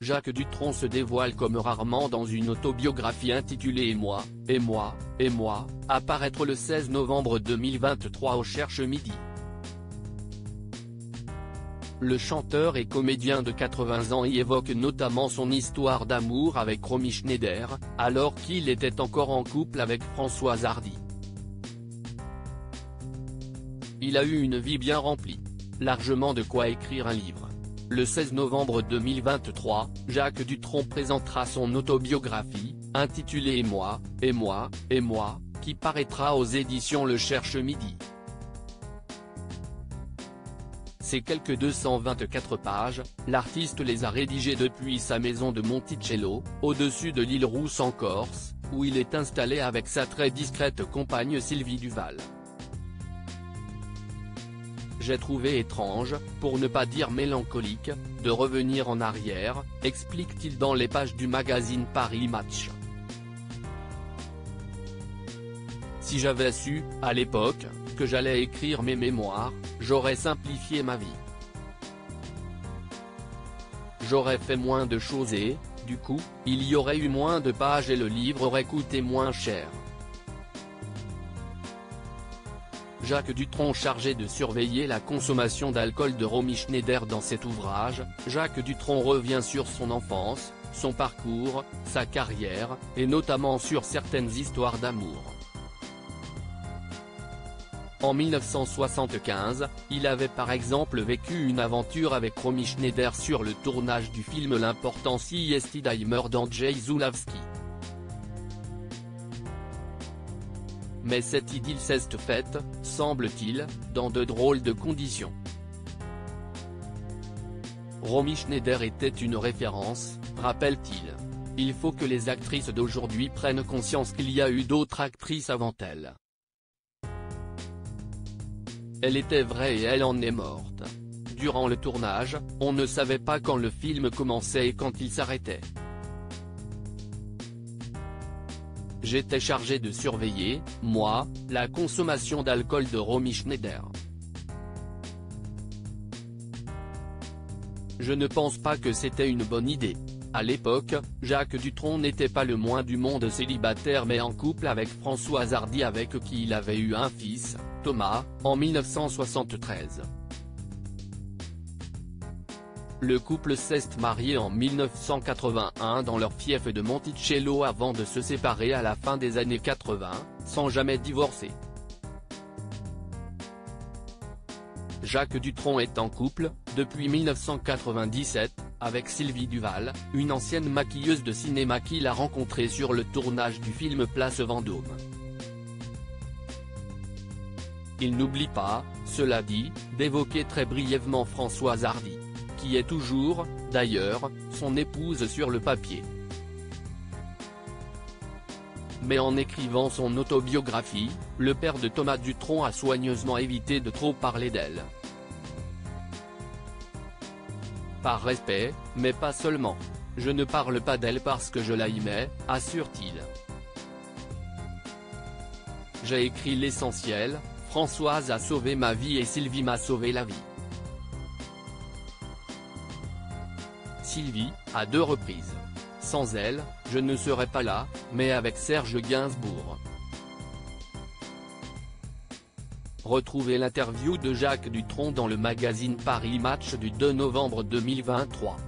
Jacques Dutronc se dévoile comme rarement dans une autobiographie intitulée Et moi, et moi, et moi, à paraître le 16 novembre 2023 au Cherche Midi. Le chanteur et comédien de 80 ans y évoque notamment son histoire d'amour avec Romy Schneider, alors qu'il était encore en couple avec Françoise Hardy. Il a eu une vie bien remplie. Largement de quoi écrire un livre. Le 16 novembre 2023, Jacques Dutronc présentera son autobiographie, intitulée Et moi, et moi, et moi, qui paraîtra aux éditions Le Cherche Midi. Ces quelques 224 pages, l'artiste les a rédigées depuis sa maison de Monticello, au-dessus de l'île Rousse en Corse, où il est installé avec sa très discrète compagne Sylvie Duval. J'ai trouvé étrange, pour ne pas dire mélancolique, de revenir en arrière, explique-t-il dans les pages du magazine Paris Match. Si j'avais su, à l'époque, que j'allais écrire mes mémoires, j'aurais simplifié ma vie. J'aurais fait moins de choses et, du coup, il y aurait eu moins de pages et le livre aurait coûté moins cher. Jacques Dutronc chargé de surveiller la consommation d'alcool de Romy Schneider dans cet ouvrage, Jacques Dutronc revient sur son enfance, son parcours, sa carrière, et notamment sur certaines histoires d'amour. En 1975, il avait par exemple vécu une aventure avec Romy Schneider sur le tournage du film L'important Siestiheimer d'Andrzej Zulawski. Mais cette idylle s'est faite, semble-t-il, dans de drôles de conditions. Romy Schneider était une référence, rappelle-t-il. Il faut que les actrices d'aujourd'hui prennent conscience qu'il y a eu d'autres actrices avant elle. Elle était vraie et elle en est morte. Durant le tournage, on ne savait pas quand le film commençait et quand il s'arrêtait. J'étais chargé de surveiller, moi, la consommation d'alcool de Romy Schneider. Je ne pense pas que c'était une bonne idée. À l'époque, Jacques Dutronc n'était pas le moins du monde célibataire mais en couple avec Françoise Hardy avec qui il avait eu un fils, Thomas, en 1973. Le couple s'est marié en 1981 dans leur fief de Monticello avant de se séparer à la fin des années 80, sans jamais divorcer. Jacques Dutronc est en couple, depuis 1997, avec Sylvie Duval, une ancienne maquilleuse de cinéma qu'il a rencontrée sur le tournage du film Place Vendôme. Il n'oublie pas, cela dit, d'évoquer très brièvement Françoise Hardy, qui est toujours, d'ailleurs, son épouse sur le papier. Mais en écrivant son autobiographie, le père de Thomas Dutronc a soigneusement évité de trop parler d'elle. Par respect, mais pas seulement. Je ne parle pas d'elle parce que je l'aimais, assure-t-il. J'ai écrit l'essentiel, Françoise a sauvé ma vie et Sylvie m'a sauvé la vie. Sylvie, à 2 reprises. Sans elle, je ne serais pas là, mais avec Serge Gainsbourg. Retrouvez l'interview de Jacques Dutronc dans le magazine Paris Match du 2 novembre 2023.